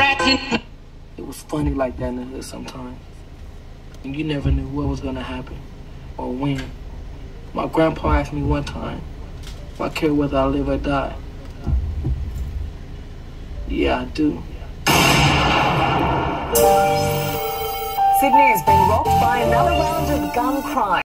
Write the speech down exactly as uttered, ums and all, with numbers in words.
It was funny like that in the hood sometimes. And you never knew what was gonna happen or when. My grandpa asked me one time, if I care whether I live or die. Yeah, I do. Sydney has been rocked by another round of gun crime.